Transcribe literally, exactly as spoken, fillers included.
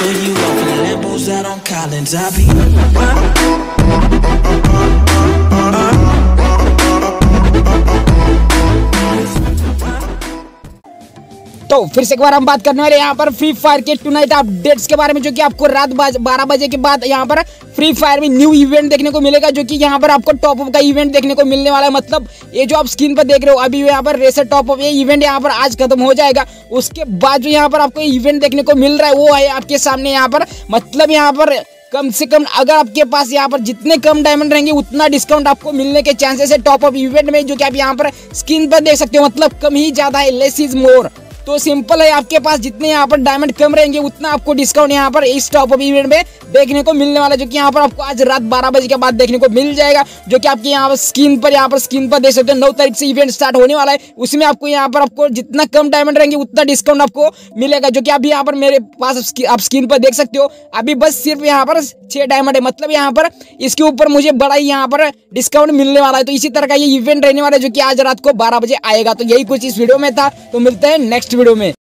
show you off in Lambos out on Collins. I be तो फिर से एक बार हम बात करने वाले यहाँ पर फ्री फायर के टुनाइट अपडेट्स के बारे में, जो कि आपको रात बारह बजे के बाद यहाँ पर फ्री फायर में न्यू इवेंट देखने को मिलेगा, जो कि यहाँ पर आपको टॉप अप का इवेंट देखने को मिलने वाला है। मतलब ये जो आप स्क्रीन पर देख रहे हो अभी यहाँ पर रेसर टॉप अप, ये इवेंट यहाँ पर आज खत्म हो जाएगा। उसके बाद जो यहाँ पर आपको इवेंट देखने को मिल रहा है वो है आपके सामने यहाँ पर। मतलब यहाँ पर कम से कम अगर आपके पास यहाँ पर जितने कम डायमंड रहेंगे उतना डिस्काउंट आपको मिलने के चांसेस है टॉप अप इवेंट में, जो कि आप यहाँ पर स्क्रीन पर देख सकते हो। मतलब कम ही ज्यादा है, लेस इज मोर। तो सिंपल है, आपके पास जितने यहाँ पर डायमंड कम रहेंगे उतना आपको डिस्काउंट यहाँ पर इस टॉप अप इवेंट में देखने को मिलने वाला है, जो कि यहाँ पर आपको आज रात बारह बजे के बाद देखने को मिल जाएगा। जो कि आपके यहाँ पर स्क्रीन पर यहाँ पर स्क्रीन पर देख सकते हो नौ तारीख से इवेंट स्टार्ट होने वाला है। उसमें आपको यहाँ पर आपको जितना कम डायमंड रहेंगे उतना डिस्काउंट आपको मिलेगा, जो कि अभी यहाँ पर मेरे पास आप स्क्रीन पर देख सकते हो। अभी बस सिर्फ यहाँ पर छह डायमंड है, मतलब यहाँ पर इसके ऊपर मुझे बड़ा ही यहाँ पर डिस्काउंट मिलने वाला है। तो इसी तरह का ये इवेंट रहने वाला है, जो कि आज रात को बारह बजे आएगा। तो यही कुछ इस वीडियो में था, तो मिलते हैं नेक्स्ट वीडियो में।